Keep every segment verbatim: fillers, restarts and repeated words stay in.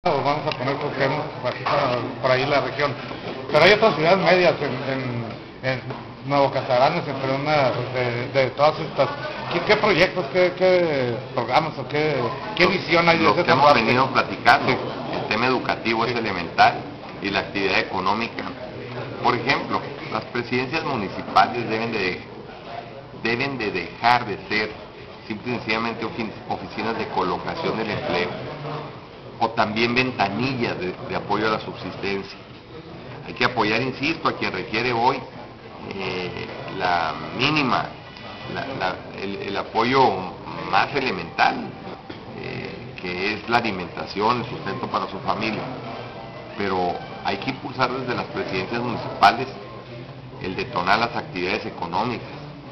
Vamos a poner porque hemos por ahí la región, pero hay otras ciudades medias en, en, en Nuevo Casaranes, entre una de, de todas estas. ¿Qué, qué proyectos, qué, qué programas o qué, qué visión hay de Lo ese que hemos parte? venido platicando, Sí. el tema educativo es elemental y la actividad económica. Por ejemplo, las presidencias municipales deben de deben de dejar de ser simple y sencillamente oficinas de colocación del empleo, o también ventanillas de, de apoyo a la subsistencia. Hay que apoyar, insisto, a quien requiere hoy eh, la mínima, la, la, el, el apoyo más elemental, eh, que es la alimentación, el sustento para su familia. Pero hay que impulsar desde las presidencias municipales el detonar las actividades económicas,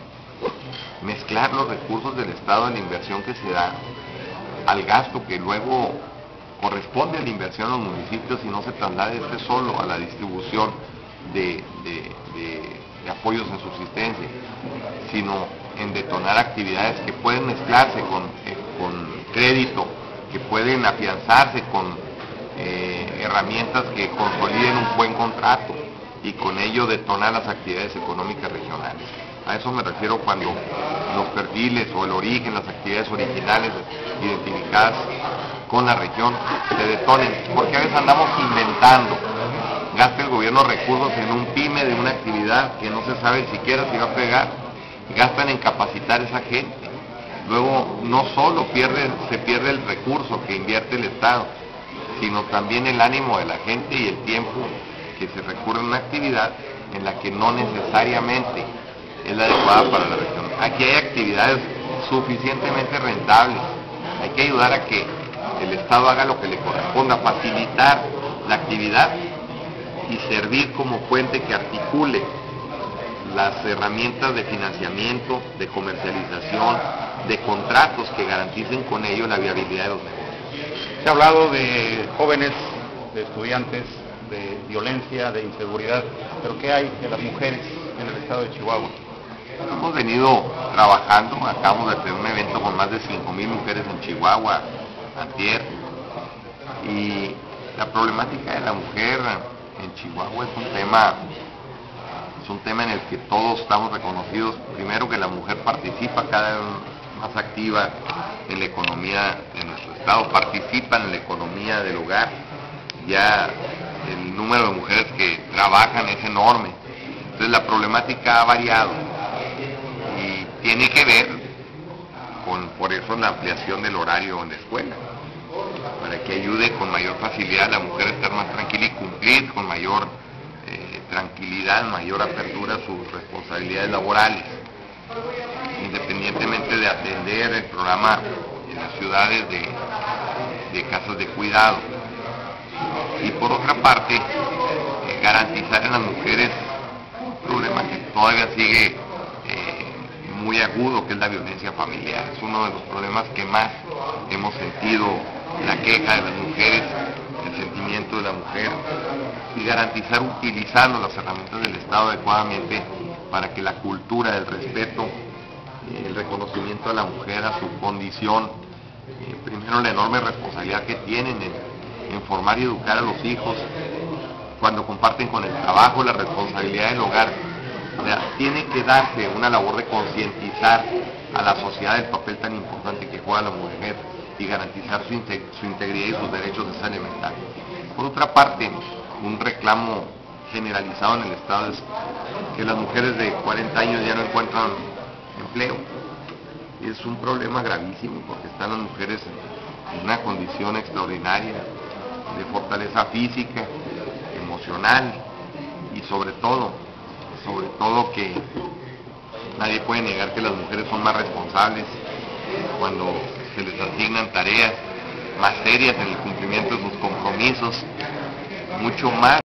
mezclar los recursos del Estado en la inversión que se da al gasto que luego corresponde a la inversión en los municipios y no se traslade este solo a la distribución de, de, de, de apoyos en subsistencia, sino en detonar actividades que pueden mezclarse con, eh, con crédito, que pueden afianzarse con eh, herramientas que consoliden un buen contrato y con ello detonar las actividades económicas regionales. A eso me refiero cuando los perfiles o el origen, las actividades originales identificadas con la región se detonen, porque a veces andamos inventando. Gasta el gobierno recursos en un pyme de una actividad que no se sabe siquiera si va a pegar, gastan en capacitar a esa gente. Luego no solo pierde, se pierde el recurso que invierte el Estado, sino también el ánimo de la gente y el tiempo que se recurre a una actividad en la que no necesariamente es la adecuada para la región. Aquí hay actividades suficientemente rentables, hay que ayudar a que el Estado haga lo que le corresponda, facilitar la actividad y servir como puente que articule las herramientas de financiamiento, de comercialización, de contratos que garanticen con ello la viabilidad de los negocios. Se ha hablado de jóvenes, de estudiantes, de violencia, de inseguridad, pero ¿qué hay de las mujeres en el estado de Chihuahua? Hemos venido trabajando, acabamos de tener un evento con más de cinco mil mujeres en Chihuahua, antier, y la problemática de la mujer en Chihuahua es un tema, es un tema en el que todos estamos reconocidos. Primero, que la mujer participa cada vez más activa en la economía de nuestro estado, participa en la economía del hogar. Ya el número de mujeres que trabajan es enorme. Entonces la problemática ha variado y tiene que ver con, por eso, la ampliación del horario en la escuela, para que ayude con mayor facilidad a la mujer a estar más tranquila y cumplir con mayor eh, tranquilidad, mayor apertura a sus responsabilidades laborales, independientemente de atender el programa en las ciudades de, de casas de cuidado. Y por otra parte, eh, garantizar a las mujeres un problema que todavía sigue eh, muy agudo, que es la violencia familiar. Es uno de los problemas que más hemos sentido, la queja de las mujeres, el sentimiento de la mujer, y garantizar utilizando las herramientas del Estado adecuadamente para que la cultura del respeto, eh, el reconocimiento a la mujer, a su condición, eh, primero la enorme responsabilidad que tienen en en formar y educar a los hijos, cuando comparten con el trabajo la responsabilidad del hogar. O sea, tiene que darse una labor de concientizar a la sociedad del papel tan importante que juega la mujer y garantizar su, integ su integridad y sus derechos es elemental. Por otra parte, un reclamo generalizado en el Estado es que las mujeres de cuarenta años ya no encuentran empleo. Y es un problema gravísimo, porque están las mujeres en una condición extraordinaria de fortaleza física, emocional y sobre todo, sobre todo que nadie puede negar que las mujeres son más responsables cuando se les asignan tareas más serias en el cumplimiento de sus compromisos, mucho más